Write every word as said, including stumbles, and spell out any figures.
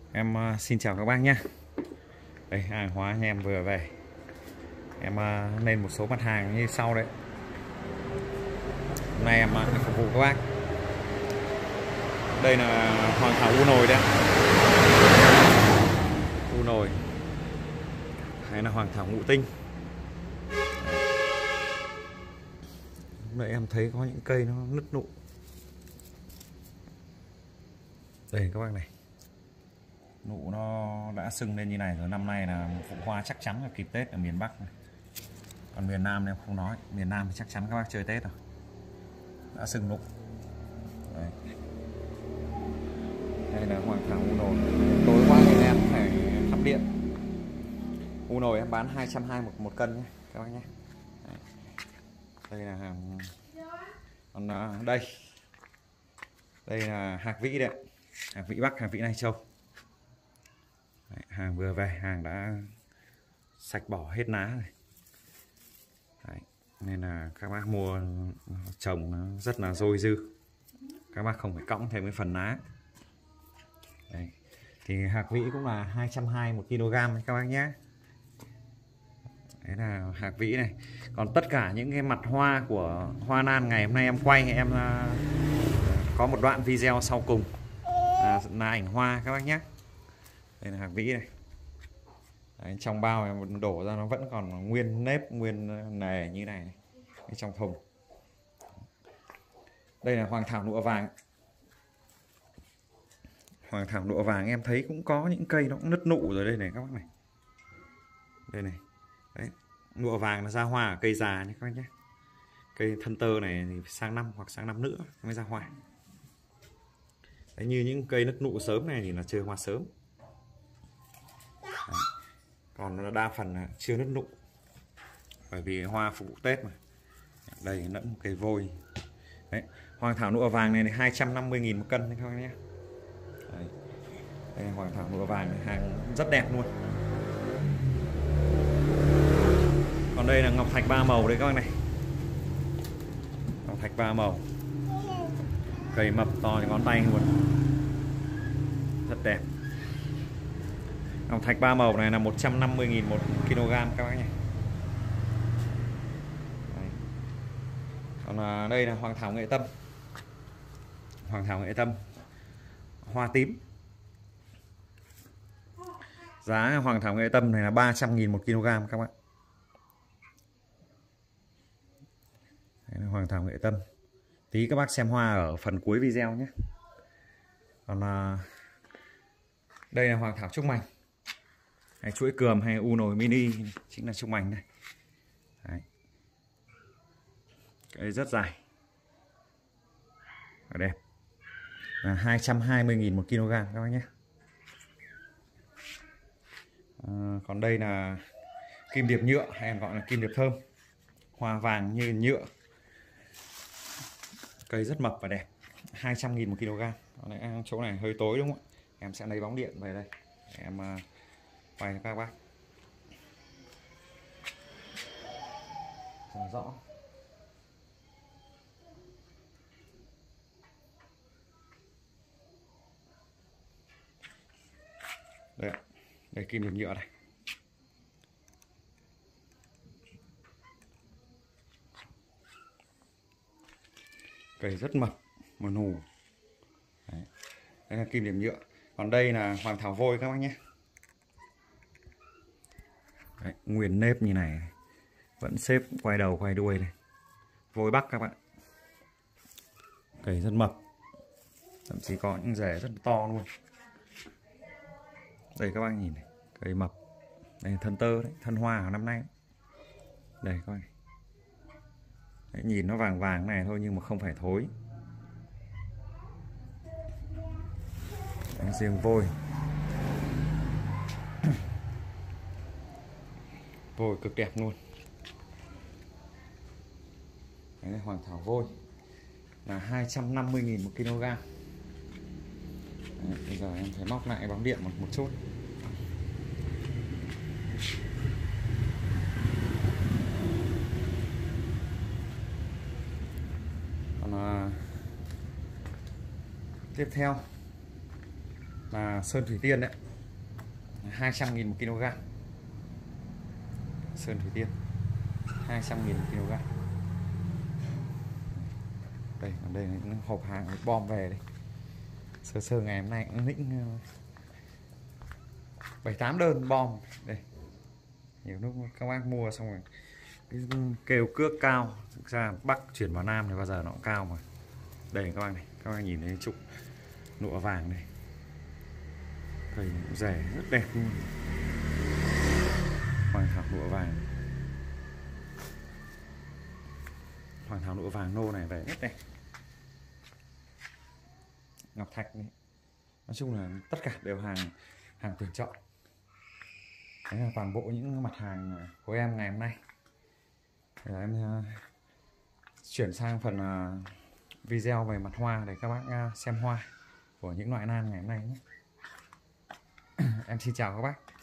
Em uh, xin chào các bác nhé. Đây, hàng hóa anh em vừa về. Em uh, lên một số mặt hàng như sau đấy. Hôm nay em uh, phục vụ các bác. Đây là hoàng thảo u nồi đấy. U nồi. Hay là hoàng thảo ngũ tinh. Đây em thấy có những cây nó nứt nụ. Đây các bác này. Nụ nó đã sưng lên như này rồi. Năm nay là một vụ hoa chắc chắn là kịp Tết ở miền Bắc này. Còn miền Nam em không nói. Miền Nam thì chắc chắn các bác chơi Tết rồi. Đã sưng nụ. Đây, đây là hoàng thảo u nồi. Tối qua thì em phải thắp điện. U nồi em bán hai trăm hai mươi một, một cân nhé các bác nhé. Đây, đây là hàng. Còn uh, đây đây là hạc vĩ đấy, hạc vĩ Bắc, hạc vĩ Lai Châu. Đấy, hàng vừa về, hàng đã sạch bỏ hết lá rồi. Đấy, nên là các bác mua trồng nó rất là dôi dư, các bác không phải cõng thêm cái phần lá. Đấy, thì hạc vĩ cũng là hai trăm hai mươi một ki lô gam các bác nhé. Đấy là hạc vĩ này. Còn tất cả những cái mặt hoa của hoa lan ngày hôm nay em quay, em uh, có một đoạn video sau cùng à, là ảnh hoa các bác nhé. Đây là hạc vĩ này. Đấy, trong bao em đổ ra nó vẫn còn nguyên nếp, nguyên nề như này, này. Trong thùng. Đây là hoàng thảo nụa vàng. Hoàng thảo nụa vàng em thấy cũng có những cây nó cũng nứt nụ rồi đây này các bác này. Đây này. Đấy, nụa vàng là ra hoa ở cây già nhé các bác nhé. Cây thân tơ này thì sang năm hoặc sang năm nữa mới ra hoa. Đấy, như những cây nứt nụ sớm này thì là chơi hoa sớm. Đấy. Còn đa phần là chưa nứt nụ, bởi vì hoa phục vụ Tết mà. Đây lẫn cây vôi. Đấy, hoàng thảo nụa vàng này, này hai trăm năm mươi nghìn một cân đấy các bác nhé. Đấy. Đây là hoàng thảo nụa vàng này, hàng rất đẹp luôn. Còn đây là ngọc thạch ba màu đấy các bác này. Ngọc thạch ba màu. Cây mập to như ngón tay luôn. Rất đẹp. Ngọc thạch ba màu này là một trăm năm mươi nghìn một ki lô gam các bác nhé. Đấy. Còn à, đây là hoàng thảo nghệ tâm. Hoàng thảo nghệ tâm hoa tím. Giá hoàng thảo nghệ tâm này là ba trăm nghìn một ki lô gam các bạn. Đấy là hoàng thảo nghệ tâm. Tí các bác xem hoa ở phần cuối video nhé. Còn à, đây là hoàng thảo trúc mành, hay chuỗi cườm, hay u nồi mini, chính là trúc mành này. Đấy. Cái rất dài và đẹp. Là hai trăm hai mươi nghìn một ki lô gam các bác nhé. À, còn đây là kim điệp nhựa, hay gọi là kim điệp thơm. Hoa vàng như nhựa. Cây rất mập và đẹp. hai trăm nghìn một ki lô gam. Chỗ này hơi tối đúng không ạ? Em sẽ lấy bóng điện về đây để em uh, quay cho các bác cho rõ. Đây, đây kim điệp nhựa này. Cây rất mập mà nù. Đấy. Đây là kim điểm nhựa. Còn đây là hoàng thảo vôi các bác nhé. Đấy, nguyên nếp như này, vẫn xếp quay đầu quay đuôi này. Vôi Bắc các bạn. Cây rất mập, thậm chí có những rễ rất to luôn. Đây các bác nhìn này, cây mập. Đây là thân tơ đấy, thân hoa của năm nay. Đây các bác. Đấy, nhìn nó vàng vàng này thôi nhưng mà không phải thối. Đấy, riêng vôi. Vôi cực đẹp luôn. Đấy là hoàng thảo vôi là hai trăm năm mươi nghìn một ki lô gam. Bây giờ em phải móc lại bóng điện một, một chút. Còn à, tiếp theo là sơn thủy tiên đấy, hai trăm nghìn một kg. Sơn thủy tiên hai trăm nghìn một kg. Đây, còn đây là những hộp hàng bom về đây. Sơ sơ ngày hôm nay cũng lĩnh bảy tám đơn bom đây. Nhiều lúc các bác mua xong rồi cái kêu cước cao, thực ra Bắc chuyển vào Nam thì bao giờ nó cũng cao mà. Đây các bác này, các bác nhìn thấy trục lụa vàng này, cây rẻ rất đẹp luôn, hoàng thảo lụa vàng, hoàng thảo lụa vàng nô này về rất đẹp. Ngọc thạch này, nói chung là tất cả đều hàng hàng tuyển chọn. Đấy là toàn bộ những mặt hàng của em ngày hôm nay. Để em uh, chuyển sang phần uh, video về mặt hoa để các bác uh, xem hoa của những loại lan ngày hôm nay nhé. Em xin chào các bác.